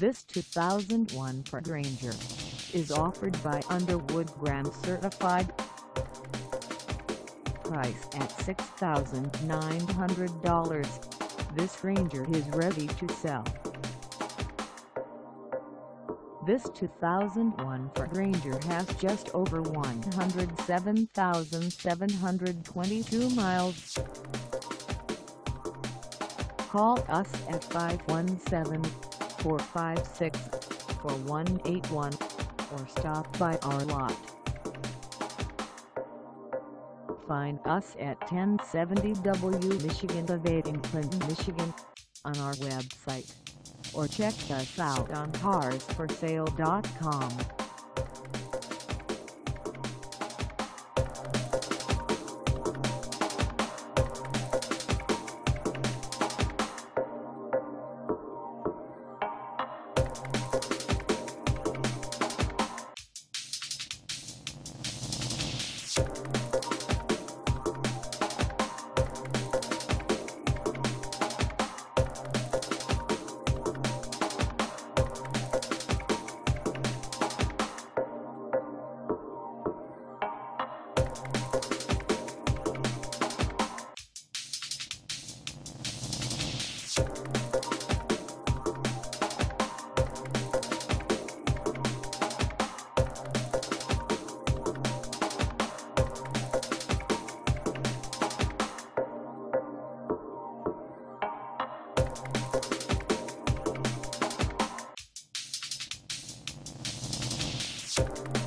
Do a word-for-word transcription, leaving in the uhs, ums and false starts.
This two thousand one Ford Ranger is offered by Underwood Grand Certified. Price at six thousand nine hundred dollars, this Ranger is ready to sell. This two thousand one Ford Ranger has just over one hundred seven thousand seven hundred twenty-two miles. Call us at five one seven, four five six, four one eight one or stop by our lot. Find us at ten seventy W Michigan Ave in Clinton, Michigan, on our website, or check us out on cars for sale dot com. You